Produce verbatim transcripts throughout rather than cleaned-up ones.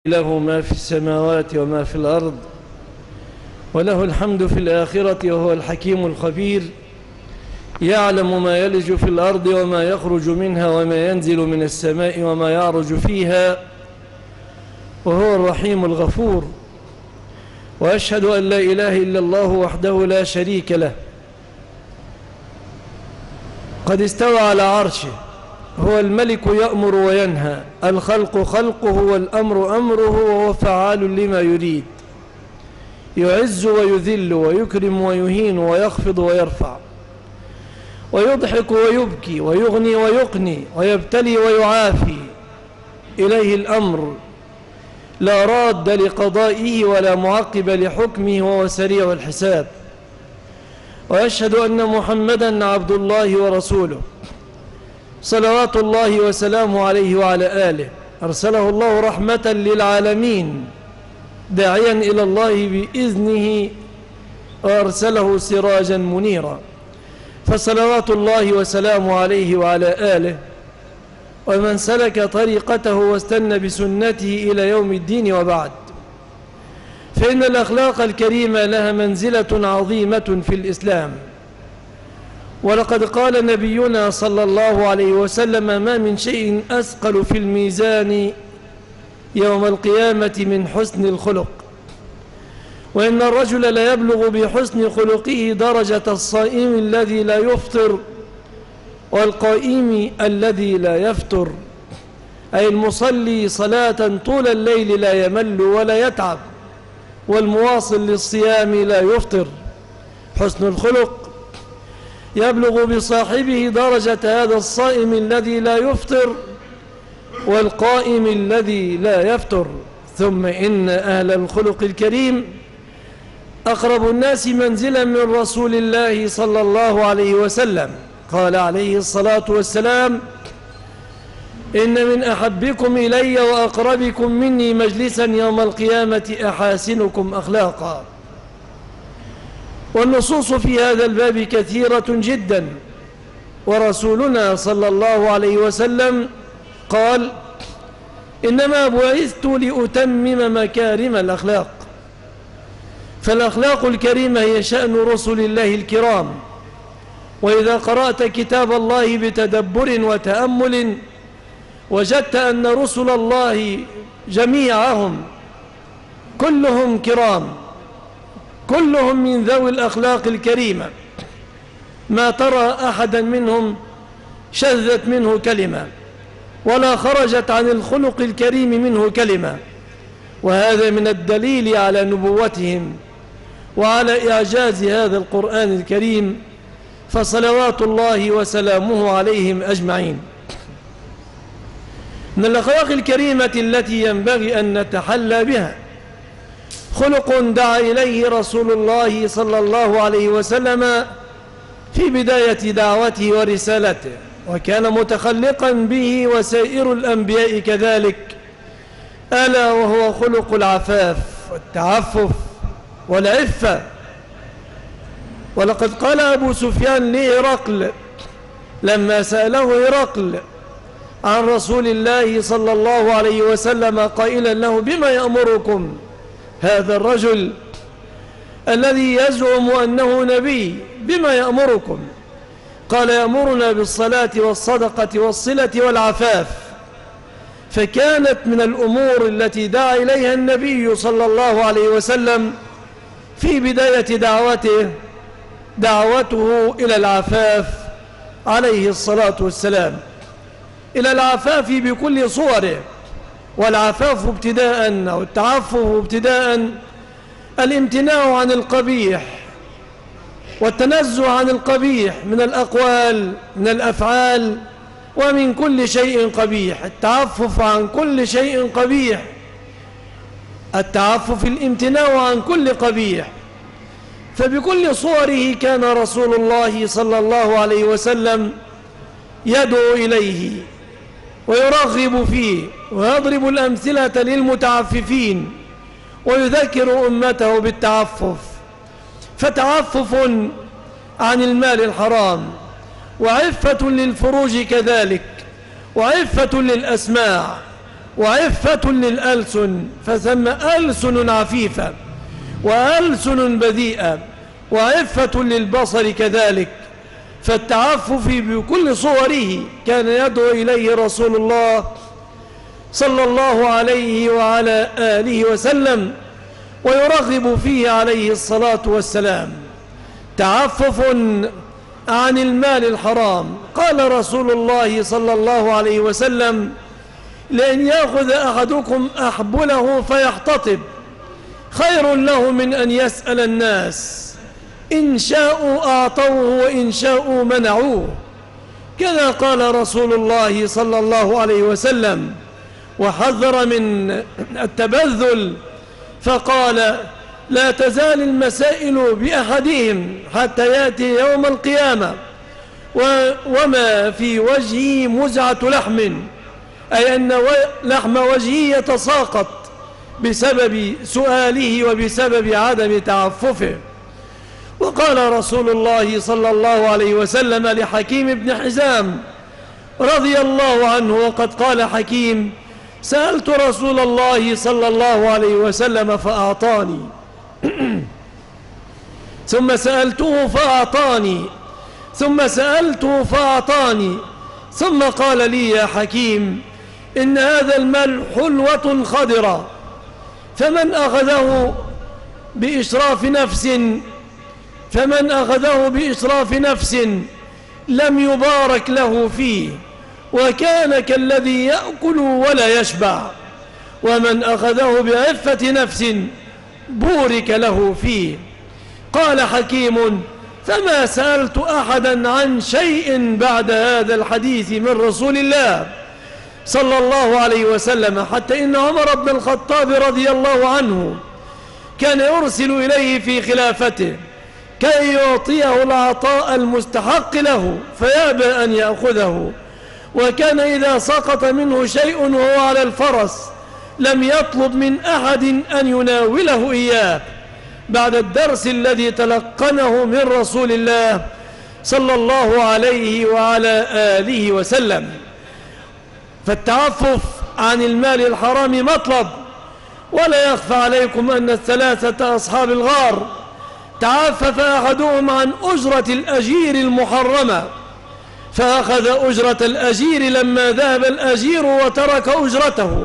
له ما في السماوات وما في الأرض، وله الحمد في الآخرة، وهو الحكيم الخبير، يعلم ما يلج في الأرض وما يخرج منها وما ينزل من السماء وما يعرج فيها، وهو الرحيم الغفور. وأشهد أن لا إله إلا الله وحده لا شريك له، قد استوى على عرشه، هو الملك يأمر وينهى، الخلق خلقه والأمر أمره، وهو فعال لما يريد، يعز ويذل ويكرم ويهين ويخفض ويرفع، ويضحك ويبكي ويغني ويقني ويبتلي ويعافي، إليه الأمر، لا راد لقضائه ولا معقب لحكمه، وهو سريع الحساب. وأشهد أن محمدًا عبد الله ورسوله، صلوات الله وسلامه عليه وعلى آله، أرسله الله رحمة للعالمين، داعيا إلى الله بإذنه، وأرسله سراجا منيرا. فصلوات الله وسلامه عليه وعلى آله ومن سلك طريقته واستنى بسنته إلى يوم الدين. وبعد، فإن الأخلاق الكريمة لها منزلة عظيمة في الإسلام. ولقد قال نبينا صلى الله عليه وسلم: ما من شيء أثقل في الميزان يوم القيامة من حسن الخلق، وإن الرجل لا يبلغ بحسن خلقه درجة الصائم الذي لا يفطر والقائم الذي لا يفتر، أي المصلي صلاة طول الليل لا يمل ولا يتعب، والمواصل للصيام لا يفطر. حسن الخلق يبلغ بصاحبه درجة هذا الصائم الذي لا يفطر والقائم الذي لا يفتر. ثم إن أهل الخلق الكريم أقرب الناس منزلا من رسول الله صلى الله عليه وسلم. قال عليه الصلاة والسلام: إن من أحبكم إلي وأقربكم مني مجلسا يوم القيامة أحاسنكم أخلاقا. والنصوص في هذا الباب كثيرة جدا، ورسولنا صلى الله عليه وسلم قال: إنما بعثت لأتمم مكارم الأخلاق. فالأخلاق الكريمة هي شأن رسل الله الكرام. وإذا قرأت كتاب الله بتدبر وتأمل وجدت أن رسل الله جميعهم كلهم كرام، كلهم من ذوي الأخلاق الكريمة، ما ترى أحدا منهم شذت منه كلمة ولا خرجت عن الخلق الكريم منه كلمة. وهذا من الدليل على نبوتهم وعلى إعجاز هذا القرآن الكريم، فصلوات الله وسلامه عليهم أجمعين. من الأخلاق الكريمة التي ينبغي أن نتحلى بها خلق دعا إليه رسول الله صلى الله عليه وسلم في بداية دعوته ورسالته، وكان متخلقا به وسائر الأنبياء كذلك، ألا وهو خلق العفاف والتعفف والعفة. ولقد قال أبو سفيان لهرقل لما سأله هرقل عن رسول الله صلى الله عليه وسلم قائلا له: بما يأمركم هذا الرجل الذي يزعم أنه نبي، بما يأمركم؟ قال: يأمرنا بالصلاة والصدقة والصلة والعفاف. فكانت من الأمور التي دعا إليها النبي صلى الله عليه وسلم في بداية دعوته دعوته إلى العفاف عليه الصلاة والسلام، إلى العفاف بكل صوره. والعفاف ابتداء أو التعفف ابتداء الامتناع عن القبيح والتنزه عن القبيح من الأقوال من الأفعال ومن كل شيء قبيح. التعفف عن كل شيء قبيح، التعفف الامتناع عن كل قبيح. فبكل صوره كان رسول الله صلى الله عليه وسلم يدعو إليه ويرغب فيه ويضرب الأمثلة للمتعففين ويذكر أمته بالتعفف. فتعفف عن المال الحرام، وعفة للفروج كذلك، وعفة للأسماع، وعفة للألسن، فثم ألسن عفيفة وألسن بذيئة، وعفة للبصر كذلك. فالتعفف بكل صوره كان يدعو إليه رسول الله صلى الله عليه وعلى آله وسلم، ويرغب فيه عليه الصلاة والسلام. تعفف عن المال الحرام. قال رسول الله صلى الله عليه وسلم: لأن يأخذ أحدكم أحبله فيحتطب خير له من أن يسأل الناس، إن شاءوا أعطوه وإن شاءوا منعوه. كذا قال رسول الله صلى الله عليه وسلم، وحذر من التبذل فقال: لا تزال المسائل بأحدهم حتى يأتي يوم القيامة وما في وجهه مزعة لحم، أي أن لحم وجهه يتساقط بسبب سؤاله وبسبب عدم تعففه. وقال رسول الله صلى الله عليه وسلم لحكيم بن حزام رضي الله عنه، وقد قال حكيم: سألت رسول الله صلى الله عليه وسلم فأعطاني ثم سألته فأعطاني ثم سألته فأعطاني ثم قال لي: يا حكيم، إن هذا المال حلوة خضرة، فمن أخذه بإشراف نفس فمن أخذه بإشراف نفس لم يبارك له فيه، وكان كالذي يأكل ولا يشبع، ومن أخذه بعفة نفس بورك له فيه. قال حكيم: فما سألت أحدا عن شيء بعد هذا الحديث من رسول الله صلى الله عليه وسلم، حتى إن عمر بن الخطاب رضي الله عنه كان يرسل إليه في خلافته كي يعطيه العطاء المستحق له فيأبى أن يأخذه، وكان إذا سقط منه شيء وهو على الفرس لم يطلب من أحد أن يناوله إياه بعد الدرس الذي تلقنه من رسول الله صلى الله عليه وعلى آله وسلم. فالتعفف عن المال الحرام مطلب. ولا يخفى عليكم أن الثلاثة أصحاب الغار تعفف أحدهم عن أجرة الأجير المحرمة، فأخذ أجرة الأجير لما ذهب الأجير وترك أجرته،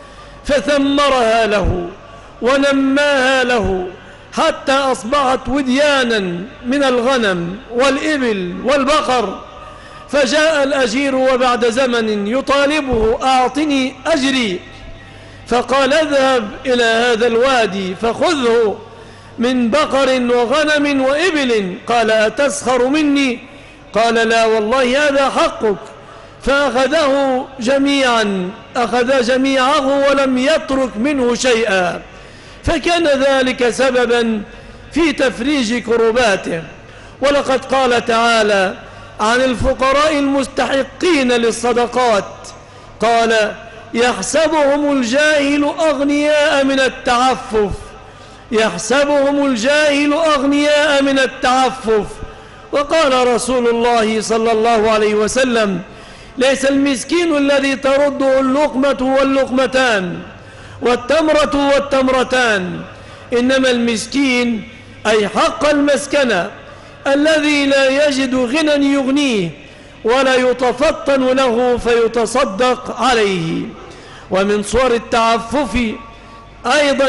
فثمرها له ونماها له حتى أصبحت وديانا من الغنم والإبل والبقر. فجاء الأجير وبعد زمن يطالبه: أعطني أجري. فقال: اذهب إلى هذا الوادي فخذه من بقر وغنم وإبل. قال: أتسخر مني؟ قال: لا والله هذا حقك. فأخذه جميعا أخذ جميعه ولم يترك منه شيئا، فكان ذلك سببا في تفريج كرباته. ولقد قال تعالى عن الفقراء المستحقين للصدقات، قال: يحسبهم الجاهل أغنياء من التعفف يحسبهم الجاهل أغنياء من التعفف. وقال رسول الله صلى الله عليه وسلم: ليس المسكين الذي ترده اللقمة واللقمتان والتمرة والتمرتان، إنما المسكين أي حق المسكنة الذي لا يجد غنى يغنيه ولا يتفطن له فيتصدق عليه. ومن صور التعفف أيضا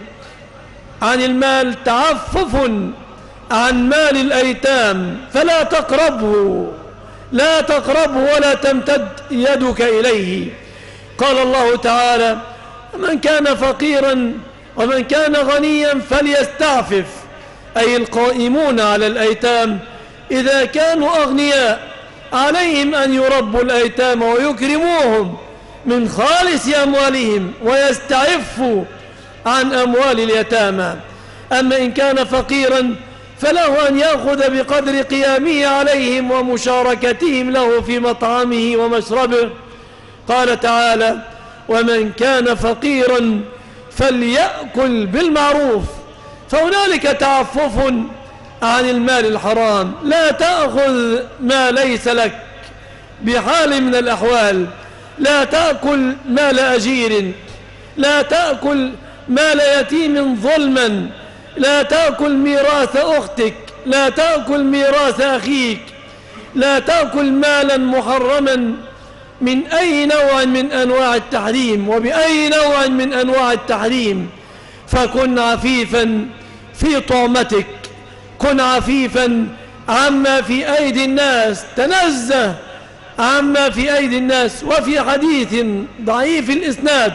عن المال تعفف عن مال الأيتام، فلا تقربه لا تقربه ولا تمتد يدك إليه. قال الله تعالى: من كان فقيرا ومن كان غنيا فليستعفف، أي القائمون على الأيتام إذا كانوا أغنياء عليهم أن يربوا الأيتام ويكرموهم من خالص أموالهم ويستعفوا عن أموال اليتامى. أما إن كان فقيرا فله أن يأخذ بقدر قيامه عليهم ومشاركتهم له في مطعمه ومشربه. قال تعالى: ومن كان فقيرا فليأكل بالمعروف. فهنالك تعفف عن المال الحرام، لا تأخذ ما ليس لك بحال من الأحوال، لا تأكل مال أجير، لا تأكل مال يتيم ظلما، لا تأكل ميراث أختك، لا تأكل ميراث أخيك، لا تأكل مالا محرما من أي نوع من أنواع التحريم وبأي نوع من أنواع التحريم. فكن عفيفا في طعمتك، كن عفيفا عما في أيدي الناس، تنزه عما في أيدي الناس. وفي حديث ضعيف الإسناد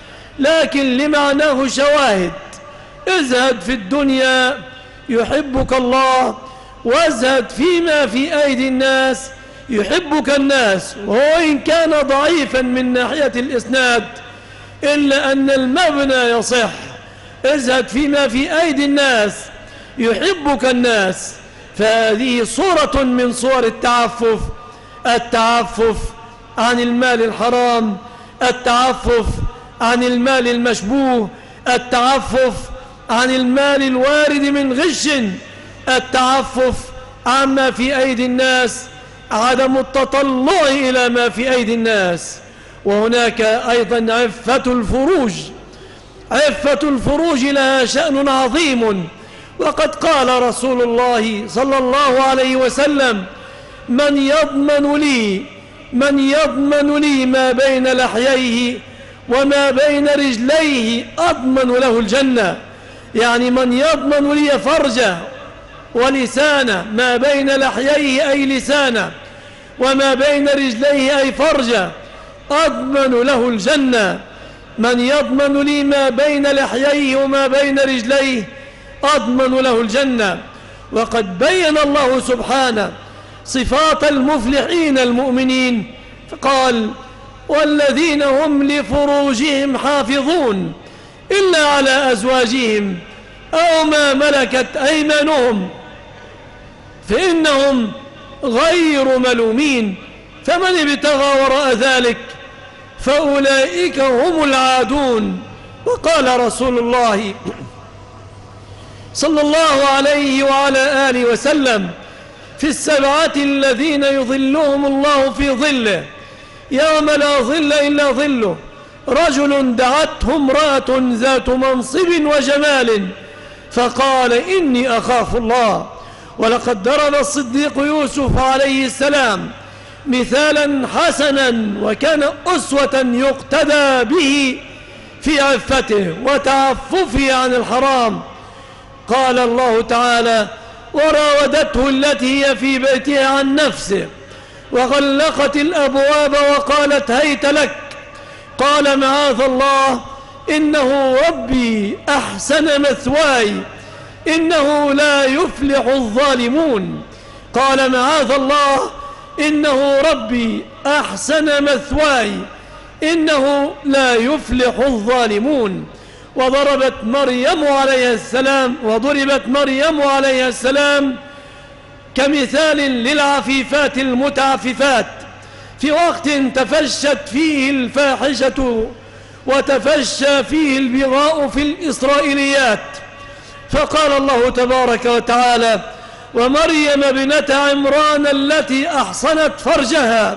لكن لمعناه شواهد: ازهد في الدنيا يحبك الله، وازهد فيما في أيدي الناس يحبك الناس. وهو إن كان ضعيفا من ناحية الإسناد إلا أن المبنى يصح: ازهد فيما في أيدي الناس يحبك الناس. فهذه صورة من صور التعفف، التعفف عن المال الحرام، التعفف عن المال المشبوه، التعفف عن المال الوارد من غش، التعفف عما في أيدي الناس، عدم التطلع إلى ما في أيدي الناس. وهناك أيضا عفة الفروج، عفة الفروج لها شأن عظيم. وقد قال رسول الله صلى الله عليه وسلم: من يضمن لي من يضمن لي ما بين لحييه وما بين رجليه أضمن له الجنة. يعني من يضمن لي فرجه ولسانه، ما بين لحييه أي لسانه، وما بين رجليه أي فرجه، أضمن له الجنة. من يضمن لي ما بين لحييه وما بين رجليه أضمن له الجنة. وقد بين الله سبحانه صفات المفلحين المؤمنين فقال: والذين هم لفروجهم حافظون إلا على أزواجهم أو ما ملكت أيمانهم فإنهم غير ملومين، فمن ابتغى وراء ذلك فأولئك هم العادون. وقال رسول الله صلى الله عليه وعلى آله وسلم: في السبعة الذين يظلهم الله في ظله يوم لا ظل إلا ظله: رجل دعته امرأة ذات منصب وجمال فقال: إني أخاف الله. ولقد ضرب الصديق يوسف عليه السلام مثالا حسنا وكان أسوة يقتدى به في عفته وتعففه عن الحرام. قال الله تعالى: وراودته التي هي في بيتها عن نفسه وغلقت الأبواب وقالت هيت لك. قال: معاذ الله، إنه ربي أحسن مثواي إنه لا يفلح الظالمون. قال: معاذ الله، إنه ربي أحسن مثواي إنه لا يفلح الظالمون. وضربت مريم عليها السلام وضربت مريم عليها السلام كمثال للعفيفات المتعففات في وقت تفشت فيه الفاحشة وتفشى فيه البغاء في الإسرائيليات. فقال الله تبارك وتعالى: ومريم ابنة عمران التي أحصنت فرجها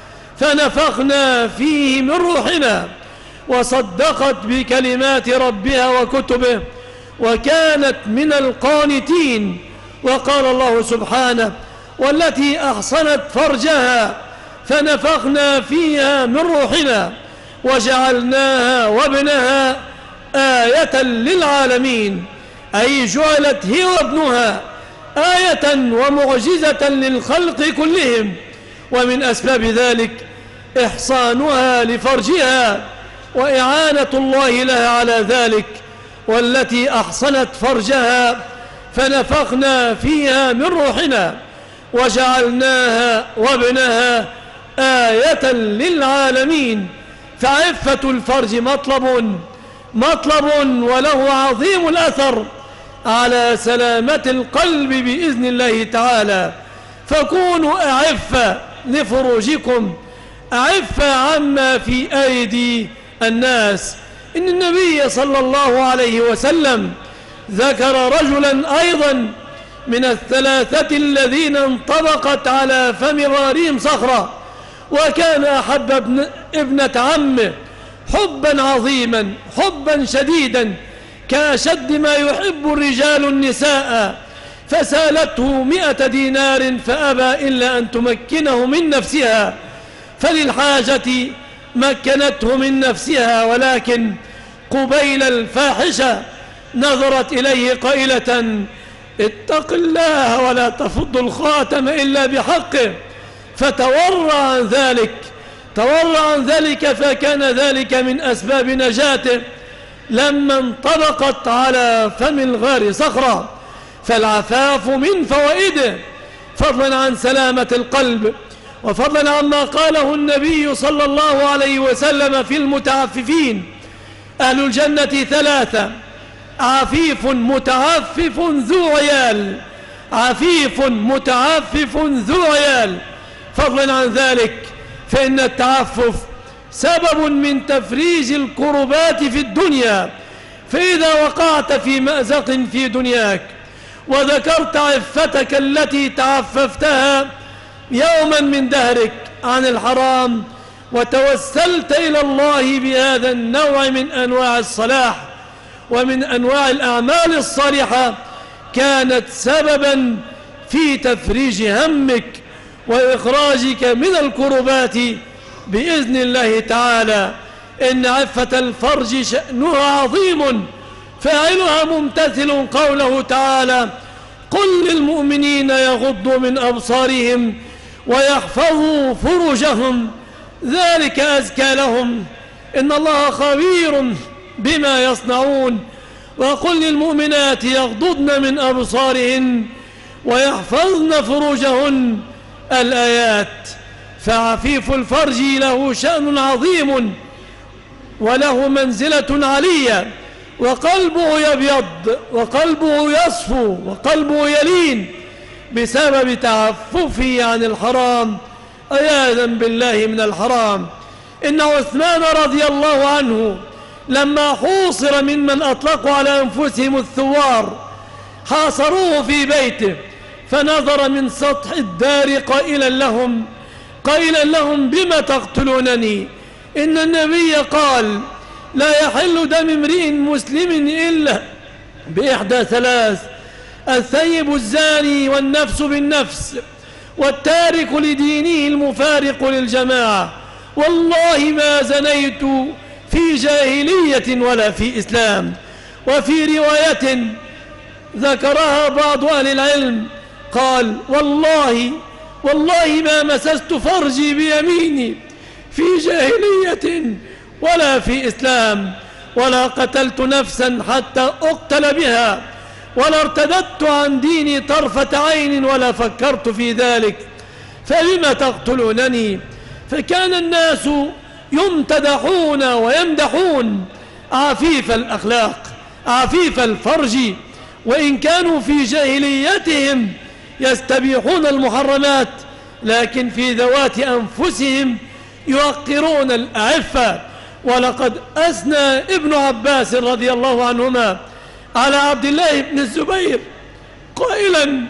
فنفخنا فيه من روحنا وصدقت بكلمات ربها وكتبه وكانت من القانتين. وقال الله سبحانه: والتي أحصنت فرجها فنفخنا فيها من روحنا وجعلناها وابنها آية للعالمين، أي جعلت هي وابنها آية ومعجزة للخلق كلهم. ومن أسباب ذلك إحصانها لفرجها وإعانة الله لها على ذلك. والتي أحصنت فرجها فنفخنا فيها من روحنا وجعلناها وابنها آية للعالمين. فعفة الفرج مطلب مطلب وله عظيم الأثر على سلامة القلب بإذن الله تعالى. فكونوا أعفة لفروجكم، أعفة عما في أيدي الناس. إن النبي صلى الله عليه وسلم ذكر رجلا أيضا من الثلاثة الذين انطبقت على فم غارهم صخرة وكان أحب ابن ابنة عمه حبا عظيما حبا شديدا كأشد ما يحب الرجال النساء، فسالته مئة دينار فأبى إلا أن تمكنه من نفسها، فللحاجة مكنته من نفسها، ولكن قبيل الفاحشة نظرت إليه قائلة: اتق الله ولا تفض الخاتم إلا بحقه، فتورع عن ذلك تورع عن ذلك فكان ذلك من أسباب نجاته لما انطبقت على فم الغار صخرة. فالعفاف من فوائده، فضلا عن سلامة القلب، وفضلا عما قاله النبي صلى الله عليه وسلم في المتعففين: أهل الجنة ثلاثة: عفيف متعفف ذو عيال، عفيف متعفف ذو عيال. فضلا عن ذلك فإن التعفف سبب من تفريج الكربات في الدنيا، فإذا وقعت في مأزق في دنياك وذكرت عفتك التي تعففتها يوما من دهرك عن الحرام وتوسلت إلى الله بهذا النوع من أنواع الصلاح ومن أنواع الأعمال الصالحة، كانت سببا في تفريج همك وإخراجك من الكربات بإذن الله تعالى. إن عفة الفرج شأنها عظيم، فاعلها ممتثل قوله تعالى: قل للمؤمنين يغضوا من أبصارهم ويحفظوا فروجهم ذلك أزكى لهم إن الله خبير بما يصنعون. وقل للمؤمنات يغضضن من أبصارهن ويحفظن فروجهن الآيات. فعفيف الفرج له شأن عظيم وله منزلة عالية، وقلبه يبيض وقلبه يصفو وقلبه يلين بسبب تعففه عن الحرام، عياذا بالله من الحرام. إن عثمان رضي الله عنه لما حوصر ممن أطلقوا على أنفسهم الثوار حاصروه في بيته، فنظر من سطح الدار قائلا لهم قائلا لهم بما تقتلونني؟ إن النبي قال: لا يحل دم امرئ مسلم إلا بإحدى ثلاث: الثيب الزاني والنفس بالنفس والتارك لدينه المفارق للجماعة. والله ما زنيت في جاهلية ولا في إسلام. وفي رواية ذكرها بعض أهل العلم قال: والله والله ما مسست فرجي بيميني في جاهلية ولا في إسلام، ولا قتلت نفسا حتى أقتل بها، ولا ارتددت عن ديني طرفة عين ولا فكرت في ذلك، فلم تقتلونني؟ فكان الناس يمتدحون ويمدحون عفيف الأخلاق عفيف الفرج، وإن كانوا في جاهليتهم يستبيحون المحرمات، لكن في ذوات أنفسهم يوقرون الأعفة. ولقد أثنى ابن عباس رضي الله عنهما على عبد الله بن الزبير قائلا: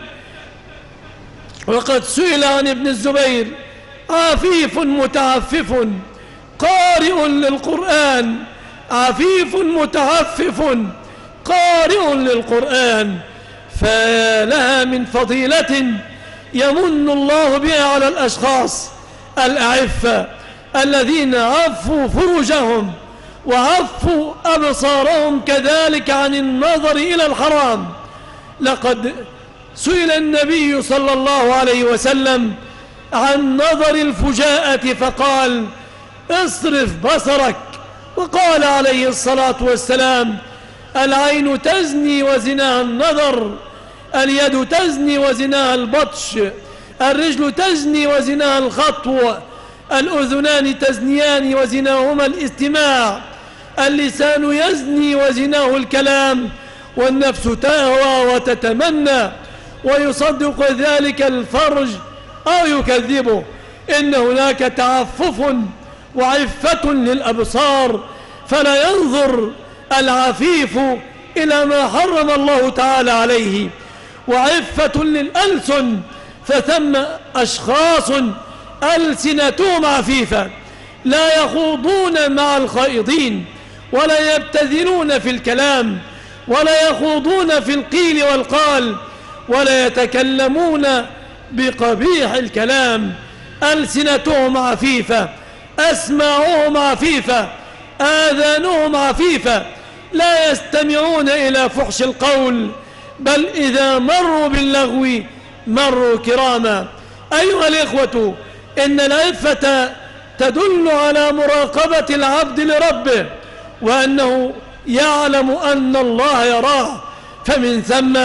وقد سئل عن ابن الزبير: عفيف متعفف قارئ للقرآن، عفيف متعفف قارئ للقرآن، فلها من فضيلة يمن الله بها على الأشخاص الأعفة الذين عفوا فروجهم وعفوا أبصارهم كذلك عن النظر إلى الحرام. لقد سئل النبي صلى الله عليه وسلم عن نظر الفجاءة فقال: اصرف بصرك. وقال عليه الصلاة والسلام: العين تزني وزناها النظر، اليد تزني وزناها البطش، الرجل تزني وزناها الخطو، الأذنان تزنيان وزناهما الاستماع، اللسان يزني وزناه الكلام، والنفس تهوى وتتمنى، ويصدق ذلك الفرج أو يكذبه. إن هناك تعفف وعفة للأبصار، فلا ينظر العفيف إلى ما حرم الله تعالى عليه، وعفة للألسن، فثم أشخاص ألسنتهم عفيفة لا يخوضون مع الخائضين ولا يبتذلون في الكلام ولا يخوضون في القيل والقال ولا يتكلمون بقبيح الكلام. ألسنتهم عفيفة، أسماعهم عفيفة، آذانهم عفيفة، لا يستمعون إلى فحش القول، بل إذا مروا باللغو مروا كراما. أيها الإخوة، إن العفة تدل على مراقبة العبد لربه، وأنه يعلم أن الله يراه، فمن ثم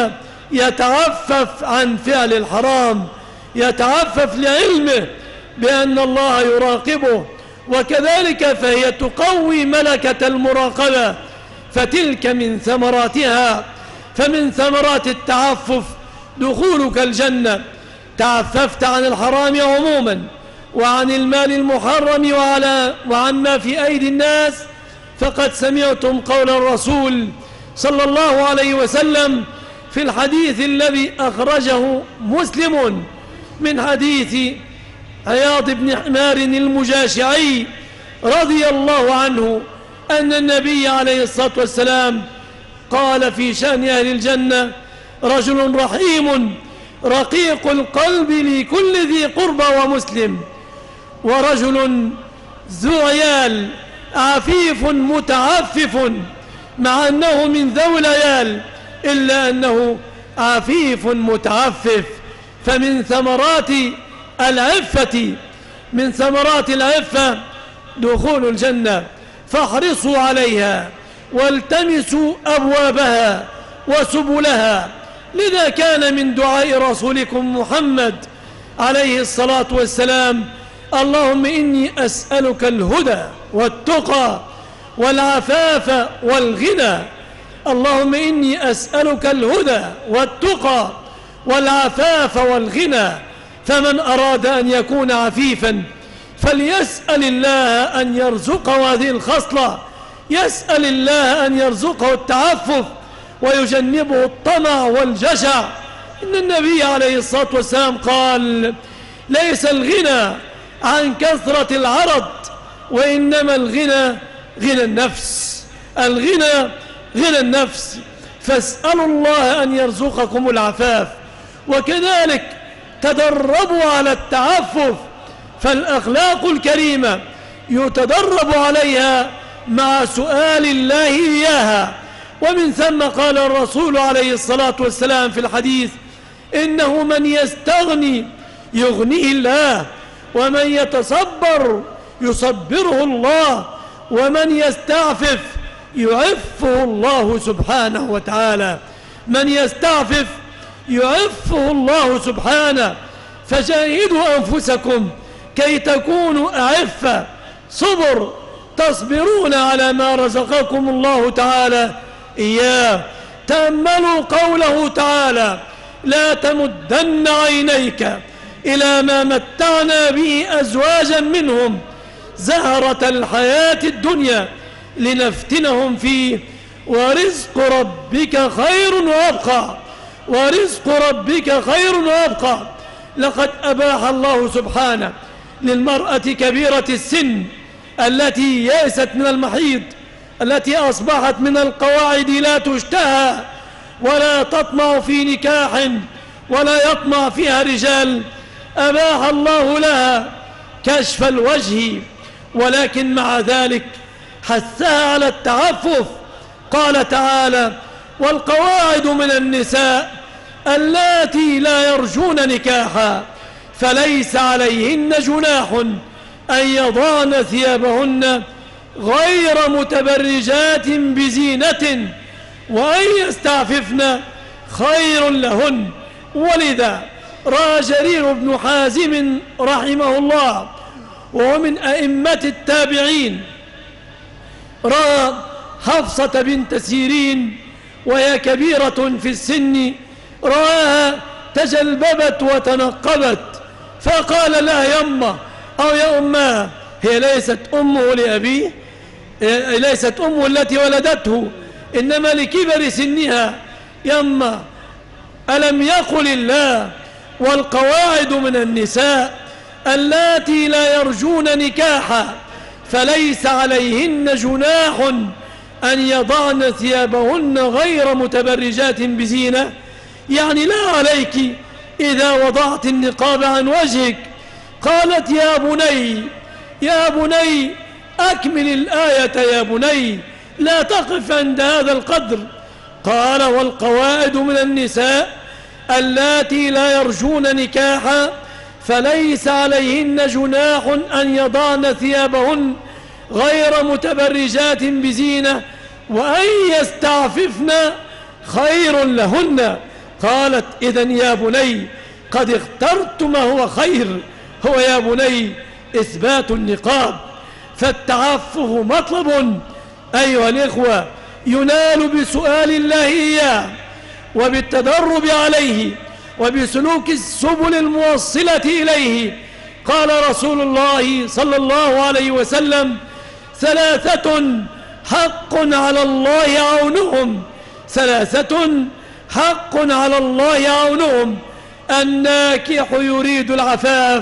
يتعفف عن فعل الحرام، يتعفف لعلمه بأن الله يراقبه. وكذلك فهي تقوي ملكة المراقبة، فتلك من ثمراتها. فمن ثمرات التعفف دخولك الجنة. تعففت عن الحرام عموما وعن المال المحرم وعلى وعما في أيدي الناس، فقد سمعتم قول الرسول صلى الله عليه وسلم في الحديث الذي أخرجه مسلم من حديث عياض بن حمار المجاشعي رضي الله عنه أن النبي عليه الصلاة والسلام قال في شأن أهل الجنة: رجل رحيم رقيق القلب لكل ذي قربى ومسلم، ورجل ذو عيال عفيف متعفف، مع أنه من ذوي العيال إلا أنه عفيف متعفف. فمن ثمرات العفة من ثمرات العفة دخول الجنة، فاحرصوا عليها والتمسوا أبوابها وسبلها. لذا كان من دعاء رسولكم محمد عليه الصلاة والسلام: اللهم إني أسألك الهدى والتقى والعفاف والغنى. اللهم إني أسألك الهدى والتقى والعفاف والغنى. فمن أراد أن يكون عفيفا فليسأل الله أن يرزقه هذه الخصلة، يسأل الله أن يرزقه التعفف ويجنبه الطمع والجشع. إن النبي عليه الصلاة والسلام قال: ليس الغنى عن كثرة العرض، وإنما الغنى غنى النفس. الغنى غنى النفس. فاسألوا الله أن يرزقكم العفاف. وكذلك تدربوا على التعفف، فالأخلاق الكريمة يتدرب عليها مع سؤال الله إياها. ومن ثم قال الرسول عليه الصلاة والسلام في الحديث: إنه من يستغني يغنيه الله، ومن يتصبر يصبره الله، ومن يستعفف يعفه الله سبحانه وتعالى. من يستعفف يعفه الله سبحانه. فجاهدوا أنفسكم كي تكونوا أعفة صبر، تصبرون على ما رزقكم الله تعالى إياه. تأملوا قوله تعالى: لا تمدن عينيك إلى ما متعنا به أزواجا منهم زهرة الحياة الدنيا لنفتنهم فيه ورزق ربك خير وأبقى. ورزق ربك خير وأبقى. لقد أباح الله سبحانه للمرأة كبيرة السن التي يأست من المحيض، التي أصبحت من القواعد لا تشتهى ولا تطمع في نكاح ولا يطمع فيها رجال، أباح الله لها كشف الوجه، ولكن مع ذلك حثها على التعفف. قال تعالى: والقواعد من النساء اللاتي لا يرجون نكاحا فليس عليهن جناح أن يضعن ثيابهن غير متبرجات بزينة وأن يستعففن خير لهن. ولذا رأى جرير بن حازم رحمه الله، وهو من أئمة التابعين، رأى حفصة بنت سيرين وهي كبيرة في السن، رآها تجلببت وتنقبت، فقال لها: يمه أو يا أمها، هي ليست أمه لأبيه، ليست أمه التي ولدته، إنما لكبر سنها. يمه، ألم يقل الله: والقواعد من النساء اللاتي لا يرجون نكاحا فليس عليهن جناح أن يضعن ثيابهن غير متبرجات بزينة، يعني لا عليك إذا وضعت النقاب عن وجهك. قالت يا بني يا بني أكمل الآية يا بني، لا تقف عند هذا القدر. قال والقواعد من النساء اللاتي لا يرجون نكاحا فليس عليهن جناح أن يضعن ثيابهن غير متبرجات بزينة وأن يستعففن خير لهن. قالت إذن يا بني قد اخترت ما هو خير، هو يا بني إثبات النقاب. فالتعفف مطلب أيها الإخوة ينال بسؤال الله إياه وبالتدرب عليه وبسلوك السبل الموصلة إليه. قال رسول الله صلى الله عليه وسلم ثلاثة حق على الله عونهم، ثلاثة حق على الله عونهم: الناكح يريد العفاف،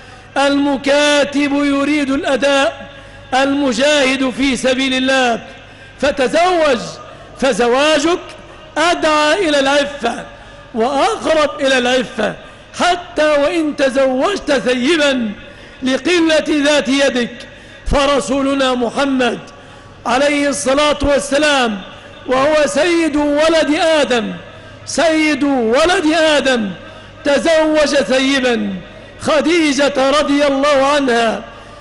المكاتب يريد الأداء، المجاهد في سبيل الله. فتزوج، فزواجك أدعى إلى العفة وأقرب إلى العفة، حتى وإن تزوجت ثيبا لقلة ذات يدك. فرسولنا محمد عليه الصلاة والسلام وهو سيد ولد آدم سيد ولد آدم تزوج ثيبا. خديجة رضي الله عنها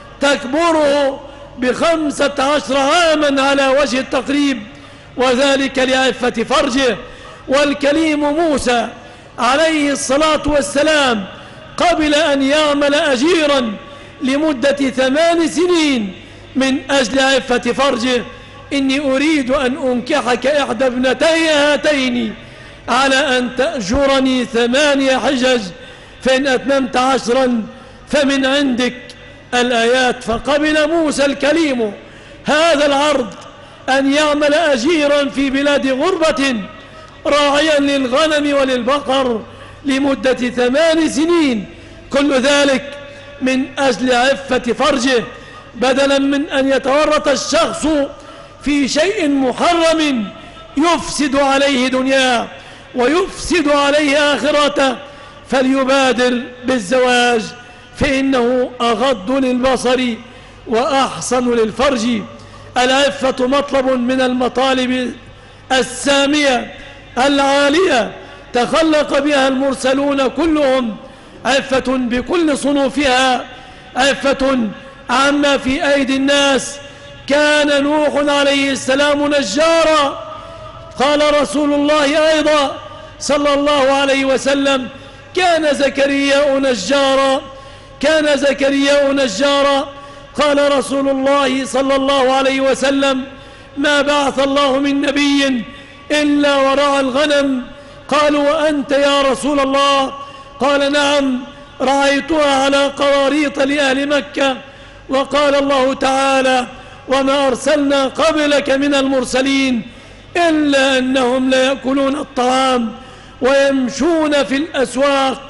تكبره بخمسة عشر عاما على وجه التقريب، وذلك لعفة فرجه. والكليم موسى عليه الصلاة والسلام قبل أن يعمل أجيرا لمدة ثمان سنين من أجل عفة فرجه: إني أريد أن أنكحك إحدى ابنتي هاتين على أن تأجرني ثمانية حجج، فإن أتممت عشرا فمن عندك. الآيات. فقبل موسى الكليم هذا العرض أن يعمل أجيرا في بلاد غربة راعيا للغنم وللبقر لمدة ثمان سنين، كل ذلك من أجل عفة فرجه، بدلا من أن يتورط الشخص في شيء محرم يفسد عليه دنياه ويفسد عليه آخرته، فليبادر بالزواج فإنه أغض للبصر وأحصن للفرج. العفة مطلب من المطالب السامية العالية تخلق بها المرسلون كلهم، عفة بكل صنوفها، عفة عما في أيدي الناس. كان نوح عليه السلام نجارا، قال رسول الله أيضا صلى الله عليه وسلم: كان زكرياء نجارا كان زكرياء نجارا قال رسول الله صلى الله عليه وسلم: ما بعث الله من نبي إلا ورعى الغنم. قالوا: وأنت يا رسول الله؟ قال: نعم، رأيتها على قراريط لأهل مكة. وقال الله تعالى: وما أرسلنا قبلك من المرسلين إلا أنهم ليأكلون الطعام ويمشون في الأسواق.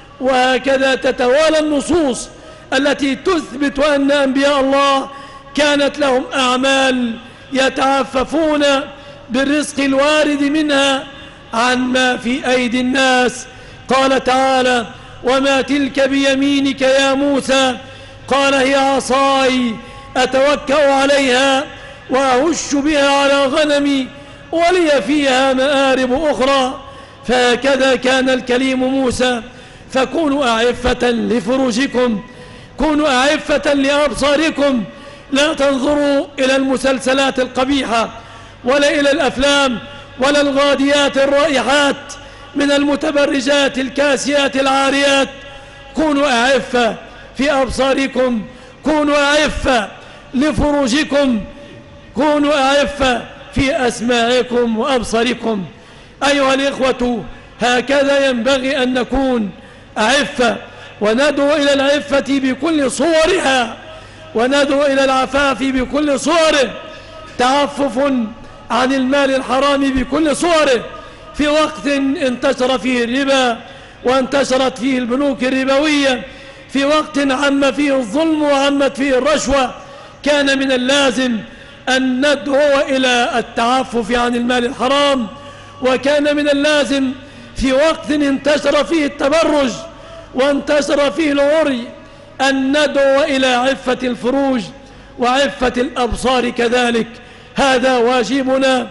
وهكذا تتوالى النصوص التي تثبت أن أنبياء الله كانت لهم أعمال يتعففون بالرزق الوارد منها عن ما في أيدي الناس. قال تعالى: وما تلك بيمينك يا موسى؟ قال: هي عصاي أتوكأ عليها وأهش بها على غنمي ولي فيها مآرب أخرى. فهكذا كان الكليم موسى. فكونوا أعفة لفروجكم، كونوا أعفة لأبصاركم، لا تنظروا إلى المسلسلات القبيحة ولا إلى الأفلام ولا الغاديات الرائحات من المتبرجات الكاسيات العاريات. كونوا أعفة في أبصاركم، كونوا أعفة لفروجكم، كونوا أعفة في أسماعكم وأبصاركم. أيها الإخوة، هكذا ينبغي أن نكون أعفة، وندعو إلى العفة بكل صورها، وندعو إلى العفاف بكل صوره. تعفف عن المال الحرام بكل صوره، في وقت انتشر فيه الربا وانتشرت فيه البنوك الربوية، في وقت عم فيه الظلم وعمت فيه الرشوة، كان من اللازم أن ندعو إلى التعفف عن المال الحرام، وكان من اللازم في وقت انتشر فيه التبرج وانتشر فيه العري أن ندعو إلى عفة الفروج وعفة الأبصار كذلك. هذا واجبنا،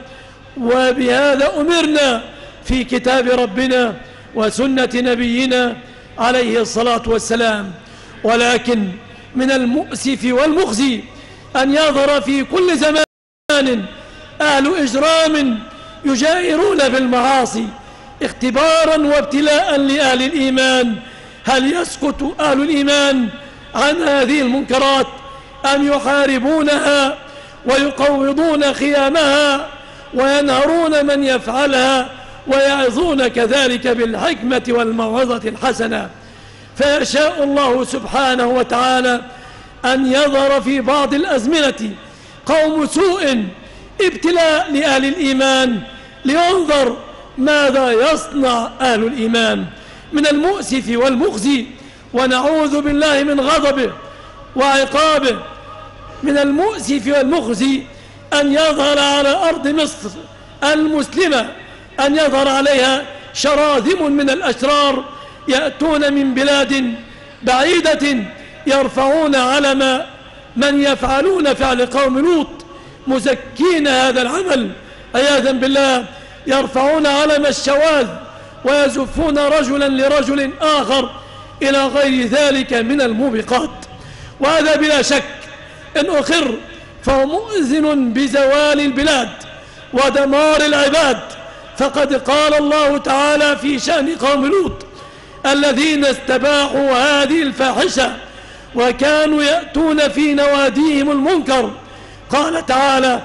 وبهذا أمرنا في كتاب ربنا وسنة نبينا عليه الصلاة والسلام. ولكن من المؤسف والمخزي أن يظهر في كل زمان أهل إجرام يجائرون بالمعاصي اختبارا وابتلاء لأهل الإيمان. هل يسكت أهل الإيمان عن هذه المنكرات أم يحاربونها ويقوضون خيامها وينهرون من يفعلها ويعظون كذلك بالحكمة والموعظة الحسنة؟ فيشاء الله سبحانه وتعالى أن يظهر في بعض الأزمنة قوم سوء ابتلاء لأهل الإيمان لينظر ماذا يصنع أهل الإيمان. من المؤسف والمخزي، ونعوذ بالله من غضبه وعقابه، من المؤسف والمخزي أن يظهر على أرض مصر المسلمة أن يظهر عليها شراذم من الأشرار يأتون من بلاد بعيدة يرفعون علم من يفعلون فعل قوم لوط مزكين هذا العمل عياذا بالله، يرفعون علم الشواذ ويزفون رجلا لرجل آخر إلى غير ذلك من الموبقات. وهذا بلا شك إن أخر فهو مؤذن بزوال البلاد ودمار العباد. فقد قال الله تعالى في شأن قوم لوط الذين استباحوا هذه الفاحشة وكانوا يأتون في نواديهم المنكر، قال تعالى: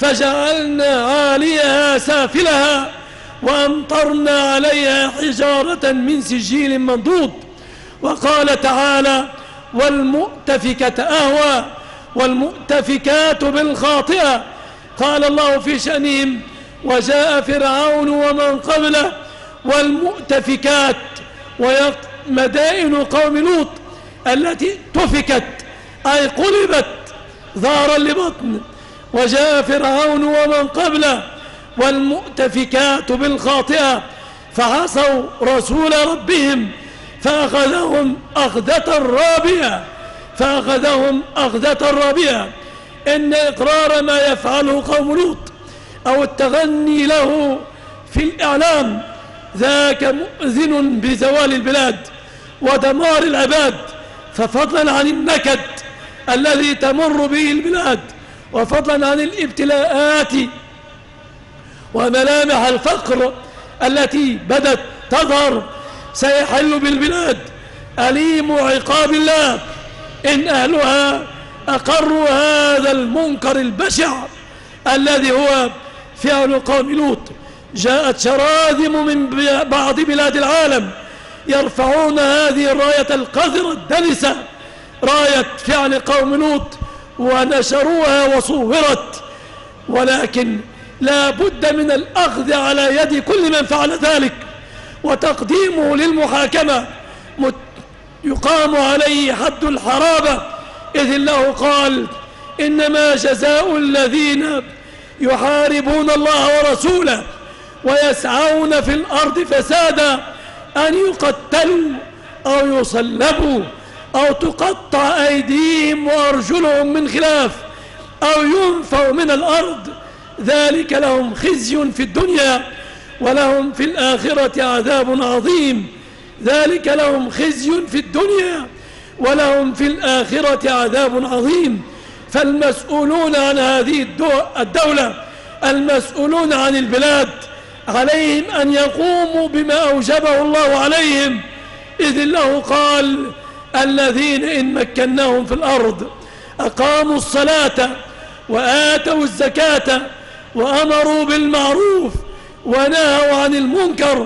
فجعلنا عاليها سافلها وأمطرنا عليها حجارة من سجيل منضود. وقال تعالى: والمؤتفكة أهوى والمؤتفكات بالخاطئة. قال الله في شأنهم: وجاء فرعون ومن قبله والمؤتفكات، ومدائن قوم لوط التي تفكت أي قلبت ظهرا لبطن. وجاء فرعون ومن قبله والمؤتفكات بالخاطئة فعصوا رسول ربهم فأخذهم أخذة رابية فأخذهم أخذة رابية. إن إقرار ما يفعله قوم لوط أو التغني له في الإعلام ذاك مؤذن بزوال البلاد ودمار العباد، ففضلا عن النكد الذي تمر به البلاد، وفضلا عن الابتلاءات وملامح الفقر التي بدت تظهر، سيحل بالبلاد أليم عقاب الله إن أهلها أقروا هذا المنكر البشع الذي هو فعل قوم لوط. جاءت شراذم من بعض بلاد العالم يرفعون هذه الراية القذرة الدنسة، راية فعل قوم لوط، ونشروها وصورت. ولكن لا بد من الأخذ على يد كل من فعل ذلك وتقديمه للمحاكمة، يقام عليه حد الحرابة، إذ الله قال: إنما جزاء الذين يحاربون الله ورسوله ويسعون في الأرض فسادا أن يقتلوا أو يصلبوا أو تقطع أيديهم وأرجلهم من خلاف أو ينفوا من الأرض، ذلك لهم خزي في الدنيا ولهم في الآخرة عذاب عظيم. ذلك لهم خزي في الدنيا ولهم في الآخرة عذاب عظيم. فالمسؤولون عن هذه الدولة، المسؤولون عن البلاد، عليهم أن يقوموا بما أوجبه الله عليهم، إذ الله قال: الذين إن مكناهم في الأرض أقاموا الصلاة وآتوا الزكاة وأمروا بالمعروف ونهوا عن المنكر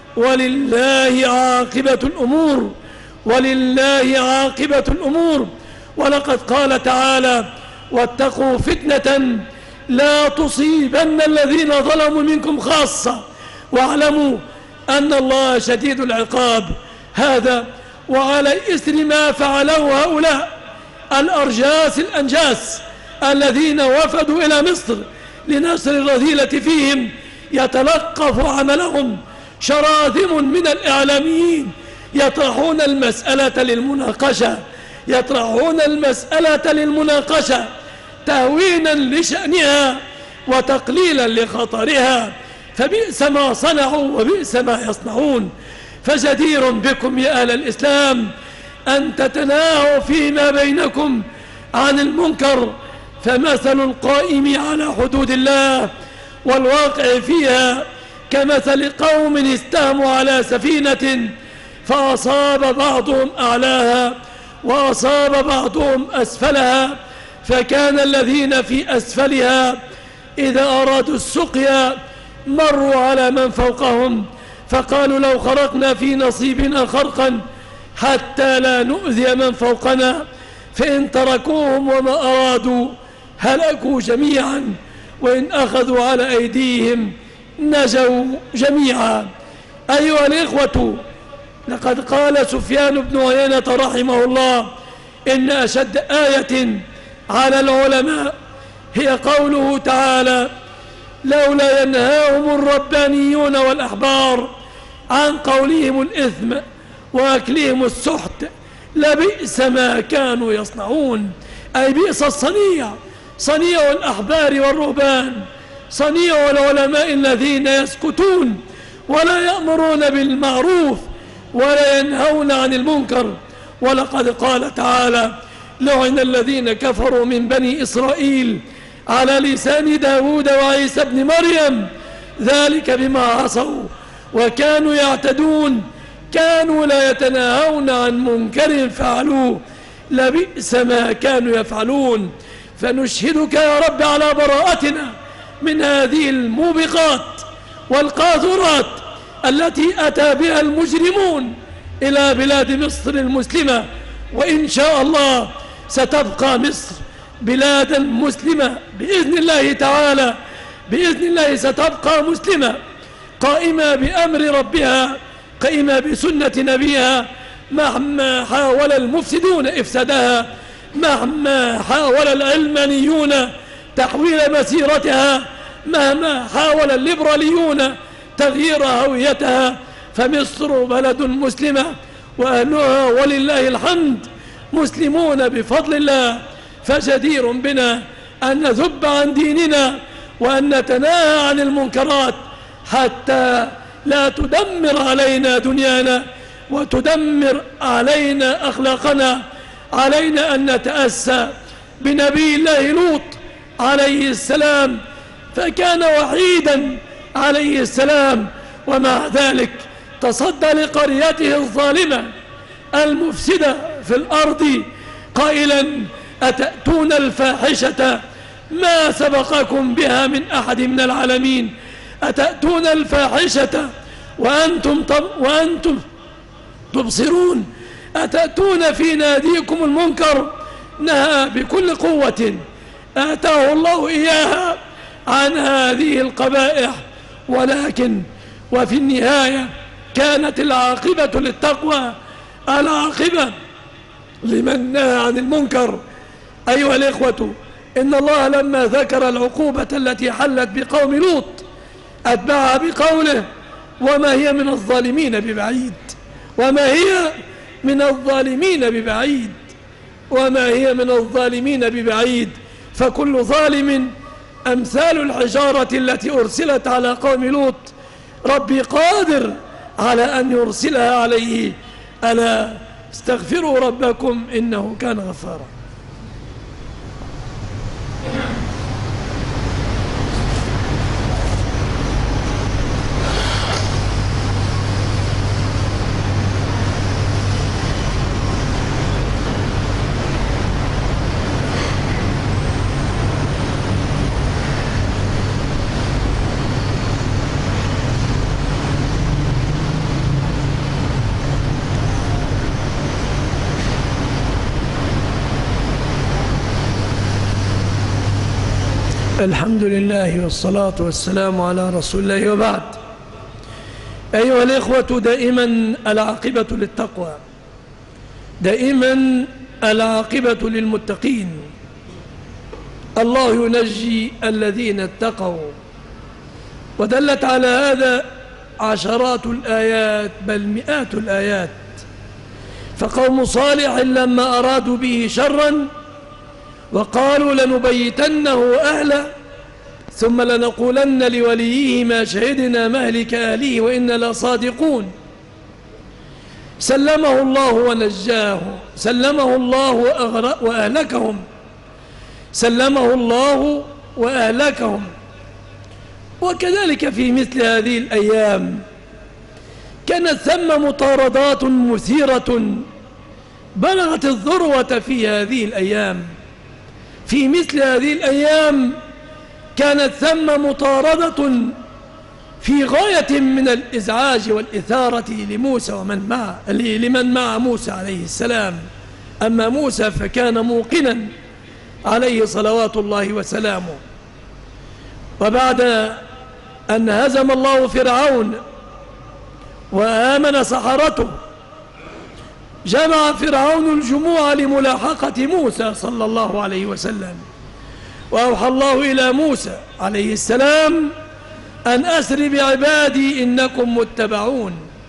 ولله عاقبة الأمور ولله عاقبة الأمور. ولقد قال تعالى: واتقوا فتنة لا تصيبن الذين ظلموا منكم خاصة واعلموا أن الله شديد العقاب. هذا وعلى إثر ما فعله هؤلاء الأرجاس الأنجاس الذين وفدوا إلى مصر لنشر الرذيلة فيهم، يتلقف عملهم شراذم من الإعلاميين يطرحون المسألة للمناقشة يطرحون المسألة للمناقشة تهوينا لشأنها وتقليلا لخطرها، فبئس ما صنعوا وبئس ما يصنعون. فجدير بكم يا أهل الإسلام أن تتناهوا فيما بينكم عن المنكر، فمثل القائم على حدود الله والواقع فيها كمثل قوم استهموا على سفينة فأصاب بعضهم أعلاها وأصاب بعضهم أسفلها، فكان الذين في أسفلها إذا أرادوا السقيا مروا على من فوقهم فقالوا لو خرقنا في نصيبنا خرقا حتى لا نؤذي من فوقنا، فإن تركوهم وما أرادوا هلكوا جميعا، وإن أخذوا على أيديهم نجوا جميعا. أيها الإخوة، لقد قال سفيان بن عيينة رحمه الله إن أشد آية على العلماء هي قوله تعالى لولا ينهاهم الربانيون والأحبار عن قولهم الإثم وأكلهم السحت لبئس ما كانوا يصنعون، أي بئس الصنيع، صنيع الأحبار والرهبان، صنيع العلماء الذين يسكتون ولا يأمرون بالمعروف ولا ينهون عن المنكر. ولقد قال تعالى لعن الذين كفروا من بني إسرائيل على لسان داود وعيسى بن مريم ذلك بما عصوا وكانوا يعتدون كانوا لا يتناهون عن منكر فعلوه لبئس ما كانوا يفعلون. فنشهدك يا رب على براءتنا من هذه الموبقات والقاذورات التي أتى بها المجرمون إلى بلاد مصر المسلمة، وإن شاء الله ستبقى مصر بلادا مسلمة بإذن الله تعالى، بإذن الله ستبقى مسلمة قائمة بأمر ربها قائمة بسنة نبيها، مهما حاول المفسدون إفسادها، مهما حاول العلمانيون تحويل مسيرتها، مهما حاول الليبراليون تغيير هويتها، فمصر بلد مسلمة وأهلها ولله الحمد مسلمون بفضل الله. فجدير بنا أن نذب عن ديننا وأن نتناهى عن المنكرات حتى لا تدمر علينا دنيانا وتدمر علينا أخلاقنا. علينا أن نتأسى بنبي الله لوط عليه السلام، فكان وحيدا عليه السلام، ومع ذلك تصدى لقريته الظالمة المفسدة في الأرض قائلا أتأتون الفاحشة ما سبقكم بها من أحد من العالمين، أتأتون الفاحشة وأنتم, وأنتم تبصرون، أتأتون في ناديكم المنكر، نهى بكل قوة آتاه الله إياها عن هذه القبائح، ولكن وفي النهاية كانت العاقبة للتقوى، العاقبة لمن نهى عن المنكر. أيها الإخوة، إن الله لما ذكر العقوبة التي حلت بقوم لوط أتبعها بقوله وما هي من الظالمين ببعيد، وما هي من الظالمين ببعيد، وما هي من الظالمين ببعيد. فكل ظالم أمثال الحجارة التي أرسلت على قوم لوط ربي قادر على أن يرسلها عليه. ألا استغفروا ربكم إنه كان غفارا. الحمد لله والصلاة والسلام على رسول الله، وبعد. أيها الإخوة، دائما العاقبة للتقوى، دائما العاقبة للمتقين. الله ينجي الذين اتقوا، ودلت على هذا عشرات الآيات بل مئات الآيات. فقوم صالح لما أرادوا به شرا وقالوا لنبيتنه أهله ثم لنقولن لوليه ما شهدنا مهلك أهله وإنا لصادقون، سلمه الله ونجاه، سلمه الله وأهلكهم، سلمه الله وأهلكهم. وكذلك في مثل هذه الأيام كانت ثم مطاردات مثيرة بلغت الذروة في هذه الأيام. في مثل هذه الأيام كانت ثم مطاردة في غاية من الإزعاج والإثارة لموسى ومن معه لمن مع موسى عليه السلام. أما موسى فكان موقنا عليه صلوات الله وسلامه. وبعد أن هزم الله فرعون وآمن سحرته جمع فرعون الجموع لملاحقة موسى صلى الله عليه وسلم، وأوحى الله إلى موسى عليه السلام أن أسر بعبادي إنكم متبعون.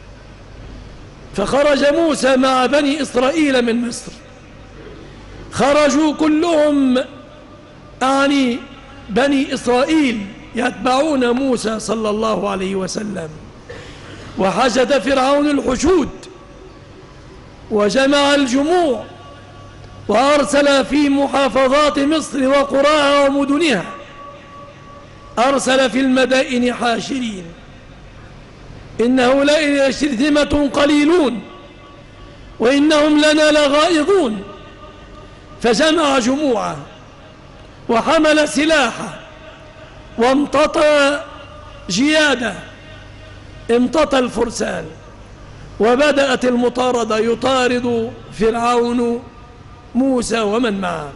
فخرج موسى مع بني إسرائيل من مصر، خرجوا كلهم أعني بني إسرائيل يتبعون موسى صلى الله عليه وسلم. وحشد فرعون الحشود وجمع الجموع وأرسل في محافظات مصر وقراها ومدنها، أرسل في المدائن حاشرين إن هؤلاء لشرذمة قليلون وإنهم لنا لغائظون. فجمع جموعه وحمل سلاحه وامتطى جياده، امتطى الفرسان، وبدأت المطاردة، يطارد فرعون موسى ومن معه.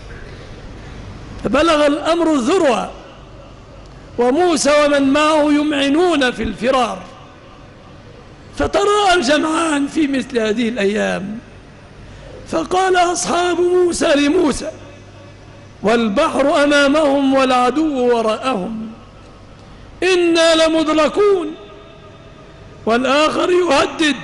فبلغ الأمر الذروة وموسى ومن معه يمعنون في الفرار. فتراءى الجمعان في مثل هذه الأيام، فقال أصحاب موسى لموسى والبحر أمامهم والعدو وراءهم إنا لمدركون. والآخر يهدد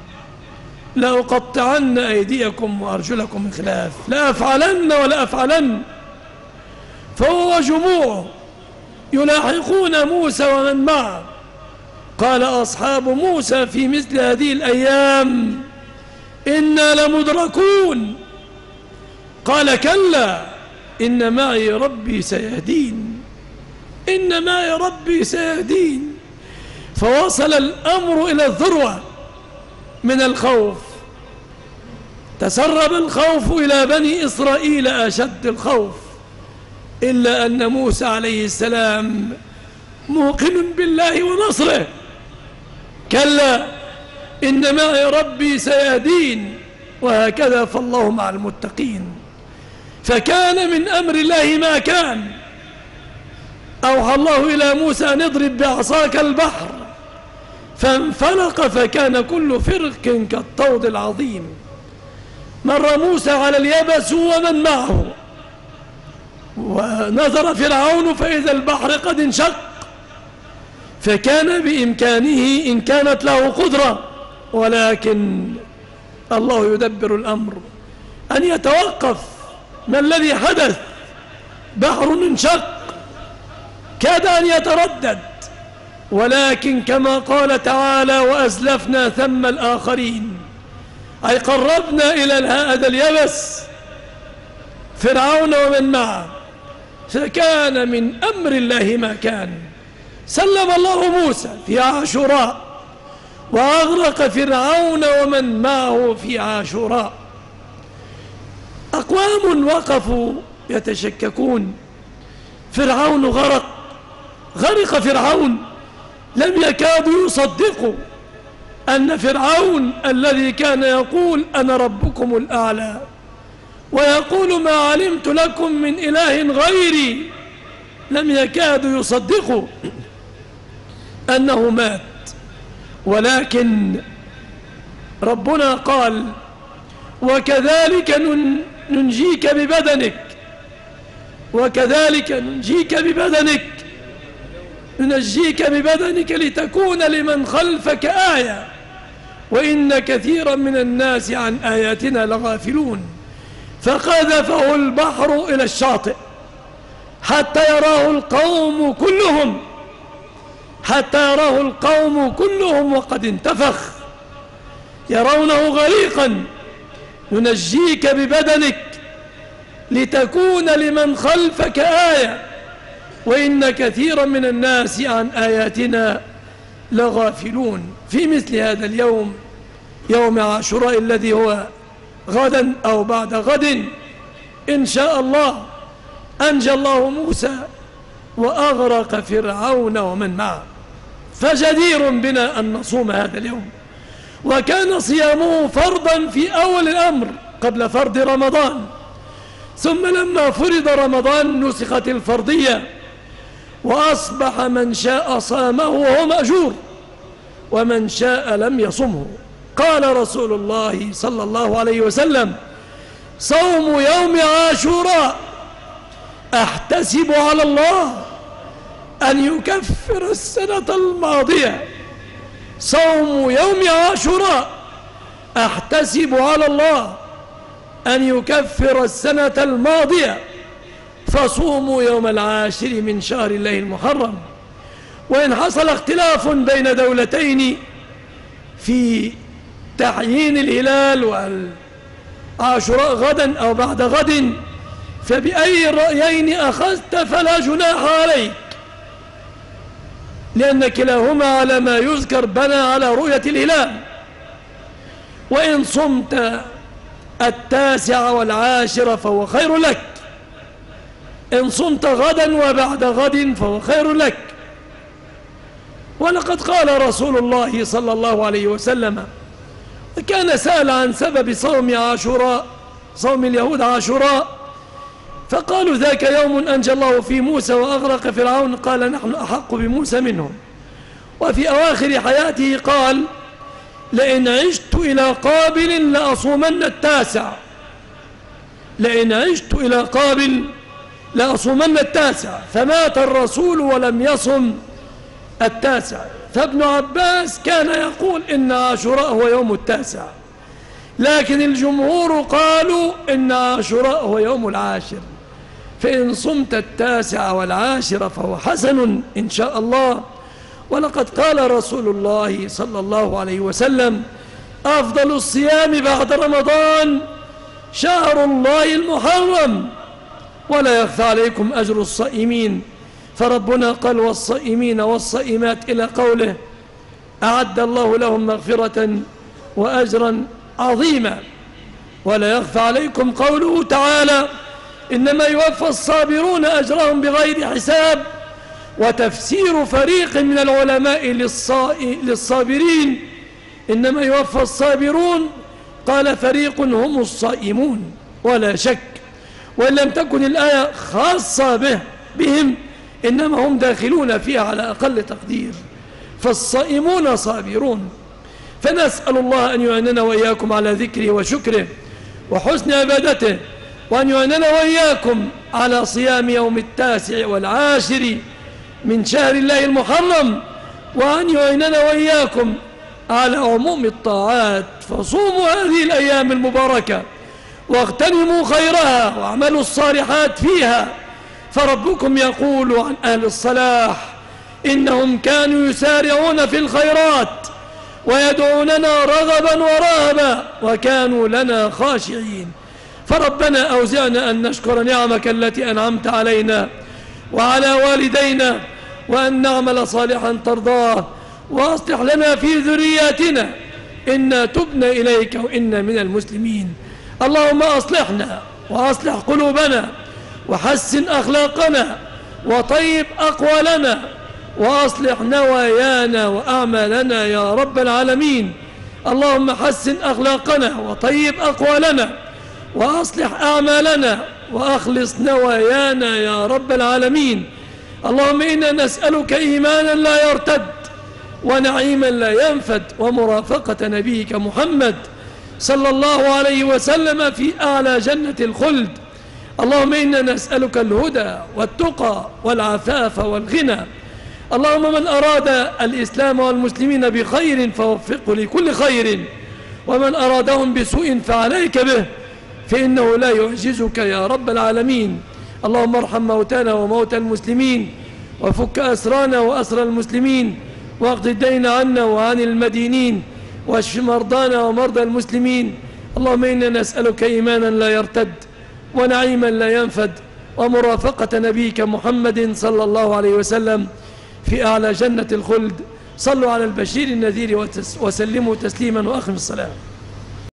لأقطعن أيديكم وأرجلكم من خلاف، لأفعلن ولا أفعلن. فهو جموع يلاحقون موسى ومن معه. قال أصحاب موسى في مثل هذه الأيام إنا لمدركون. قال كلا إن معي ربي سيهدين، إن معي ربي سيهدين. فوصل الأمر إلى الذروة من الخوف، تسرب الخوف إلى بني إسرائيل أشد الخوف، إلا أن موسى عليه السلام موقن بالله ونصره. كلا إن معي ربي سيهدين. وهكذا فالله مع المتقين. فكان من أمر الله ما كان. أوحى الله إلى موسى أن اضرب بعصاك البحر فانفلق فكان كل فرق كالطود العظيم. مر موسى على اليبس ومن معه، ونظر فرعون فإذا البحر قد انشق. فكان بإمكانه إن كانت له قدرة، ولكن الله يدبر الأمر، أن يتوقف. ما الذي حدث؟ بحر انشق كاد أن يتردد، ولكن كما قال تعالى وأزلفنا ثم الآخرين، أي قربنا إلى هذا اليبس فرعون ومن معه. فكان من أمر الله ما كان. سلم الله موسى في عاشوراء وأغرق فرعون ومن معه في عاشوراء. أقوام وقفوا يتشككون. فرعون غرق، غرق فرعون، لم يكادوا يصدقوا أن فرعون الذي كان يقول أنا ربكم الأعلى ويقول ما علمت لكم من إله غيري، لم يكادوا يصدقوا أنه مات. ولكن ربنا قال وكذلك ننجيك ببدنك وكذلك ننجيك ببدنك ننجيك ببدنك لتكون لمن خلفك آية وإن كثيرا من الناس عن آياتنا لغافلون. فقذفه البحر إلى الشاطئ حتى يراه القوم كلهم حتى يراه القوم كلهم وقد انتفخ يرونه غريقا. ننجيك ببدنك لتكون لمن خلفك آية وإن كثيرا من الناس عن آياتنا لغافلون. في مثل هذا اليوم يوم عاشوراء الذي هو غدا أو بعد غد إن شاء الله أنجى الله موسى وأغرق فرعون ومن معه، فجدير بنا أن نصوم هذا اليوم. وكان صيامه فرضا في أول الأمر قبل فرض رمضان، ثم لما فرض رمضان نسخت الفرضية وأصبح من شاء صامه وهو مأجور ومن شاء لم يصمه. قال رسول الله صلى الله عليه وسلم: صوم يوم عاشوراء أحتسب على الله أن يكفر السنة الماضية. صوم يوم عاشوراء أحتسب على الله أن يكفر السنة الماضية. فصوموا يوم العاشر من شهر الله المحرم. وإن حصل اختلاف بين دولتين في تعيين الهلال والعاشوراء غدا أو بعد غد فبأي الرأيين أخذت فلا جناح عليك، لأن كلاهما على ما يذكر بنى على رؤية الهلال. وإن صمت التاسع والعاشر فهو خير لك، إن صمت غدا وبعد غد فهو خير لك. ولقد قال رسول الله صلى الله عليه وسلم، كان سأل عن سبب صوم عاشوراء، صوم اليهود عاشوراء، فقالوا: ذاك يوم أنجى الله فيه موسى وأغرق فرعون. قال: نحن أحق بموسى منهم. وفي أواخر حياته قال: لئن عشت إلى قابل لأصومن التاسع، لئن عشت إلى قابل لأصومن التاسع. فمات الرسول ولم يصم التاسع. فابن عباس كان يقول إن عاشوراء هو يوم التاسع، لكن الجمهور قالوا إن عاشوراء هو يوم العاشر. فإن صمت التاسع والعاشر فهو حسن إن شاء الله. ولقد قال رسول الله صلى الله عليه وسلم: أفضل الصيام بعد رمضان شهر الله المحرم، ولا يخفى عليكم أجر الصائمين. فربنا قال: والصائمين والصائمات إلى قوله: أعد الله لهم مغفرة وأجرا عظيما. ولا يخفى عليكم قوله تعالى: إنما يوفى الصابرون أجرهم بغير حساب. وتفسير فريق من العلماء للصابرين إنما يوفى الصابرون قال فريق هم الصائمون، ولا شك وإن لم تكن الآية خاصة به بهم إنما هم داخلون فيها على أقل تقدير. فالصائمون صابرون. فنسأل الله أن يعيننا وإياكم على ذكره وشكره وحسن عبادته، وأن يعيننا وإياكم على صيام يوم التاسع والعاشر من شهر الله المحرم، وأن يعيننا وإياكم على عموم الطاعات. فصوموا هذه الأيام المباركة واغتنموا خيرها واعملوا الصالحات فيها. فربكم يقول عن أهل الصلاح: إنهم كانوا يسارعون في الخيرات ويدعوننا رغبا ورهبا وكانوا لنا خاشعين. فربنا أوزعنا أن نشكر نعمك التي أنعمت علينا وعلى والدينا، وأن نعمل صالحا ترضاه، وأصلح لنا في ذرياتنا إنا تبنا إليك وإنا من المسلمين. اللهم أصلحنا وأصلح قلوبنا وحسن أخلاقنا وطيب أقوالنا وأصلح نوايانا وأعمالنا يا رب العالمين. اللهم حسن أخلاقنا وطيب أقوالنا وأصلح أعمالنا وأخلص نوايانا يا رب العالمين. اللهم إنا نسألك إيمانا لا يرتد ونعيما لا ينفد ومرافقة نبيك محمد صلى الله عليه وسلم في أعلى جنة الخلد. اللهم إنا نسألك الهدى والتقى والعفاف والغنى. اللهم من أراد الإسلام والمسلمين بخير فوفقه لكل خير، ومن أرادهم بسوء فعليك به، فإنه لا يعجزك يا رب العالمين. اللهم ارحم موتانا وموتى المسلمين، وفك أسرانا وأسر المسلمين، واقض الدين عنا وعن المدينين، واشف مرضانا ومرضى المسلمين. اللهم إنا نسألك إيمانا لا يرتد، ونعيما لا ينفد، ومرافقة نبيك محمد صلى الله عليه وسلم في أعلى جنة الخلد. صلوا على البشير النذير وسلموا تسليما، وأخم الصلاة.